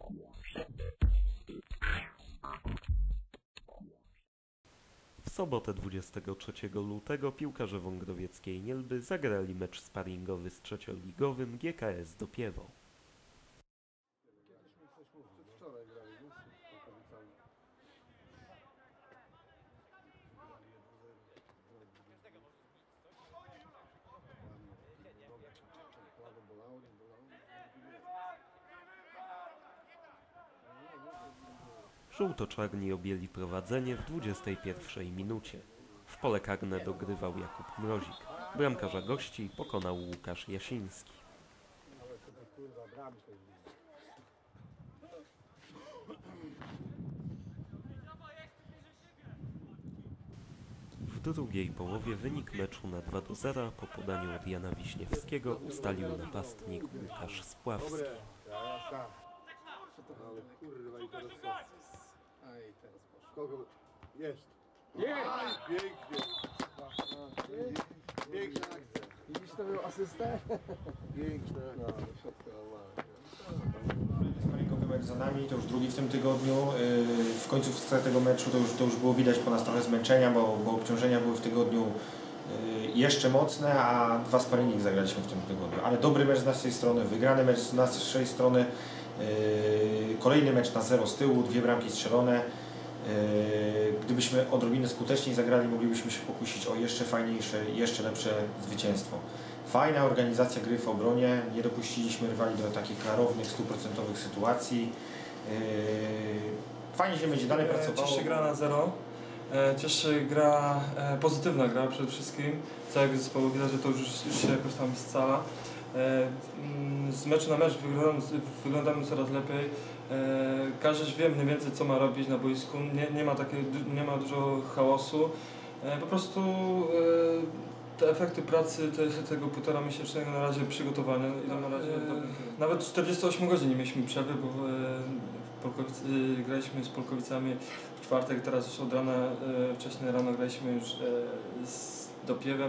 W sobotę 23 lutego piłkarze wągrowieckiej Nielby zagrali mecz sparingowy z trzecioligowym GKS Dopiewo. Żółto-czarni objęli prowadzenie w 21 minucie. W pole karne dogrywał Jakub Mrozik. Bramkarza gości pokonał Łukasz Jasiński. W drugiej połowie wynik meczu na 2-0 po podaniu od Jana Wiśniewskiego ustalił napastnik Łukasz Spławski. Ale kurwa i teraz co? Aj, teraz poszło. Kogo? Jest. Aj, pięknie. Piękna akcja. Widzisz, to był asystę? Piękna. No, środkowa. Sparingowy mecz za nami, to już drugi w tym tygodniu. W końcówce tego meczu to już było widać po nas trochę zmęczenia, bo obciążenia były w tygodniu jeszcze mocne, a 2 sparingi zagraliśmy w tym tygodniu. Ale dobry mecz z naszej strony, wygrany mecz z naszej strony, kolejny mecz na 0 z tyłu, 2 bramki strzelone. Gdybyśmy odrobinę skuteczniej zagrali, moglibyśmy się pokusić o jeszcze fajniejsze, jeszcze lepsze zwycięstwo. Fajna organizacja gry w obronie, nie dopuściliśmy rywali do takich klarownych, 100% sytuacji. Fajnie się będzie dalej pracowało. Cieszy gra na 0, cieszy gra, pozytywna gra przede wszystkim. Całego zespołu widać, że to już się jakoś tam scala. Z meczu na mecz wyglądamy coraz lepiej. Każdy wie mniej więcej, co ma robić na boisku, nie ma dużo chaosu. Po prostu te efekty pracy tego 1,5-miesięcznego na razie przygotowania idą na razie nawet 48 godzin nie mieliśmy przerwy, bo graliśmy z Polkowicami w czwartek, teraz już od rana, wcześniej rano graliśmy już z Dopiewem.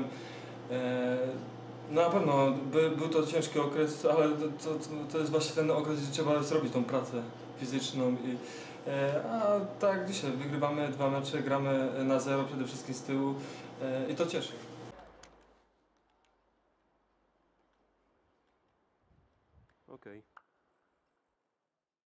No na pewno był to ciężki okres, ale to jest właśnie ten okres, gdzie trzeba zrobić tą pracę fizyczną. A tak dzisiaj wygrywamy 2 mecze, gramy na 0 przede wszystkim z tyłu i to cieszy. Okej.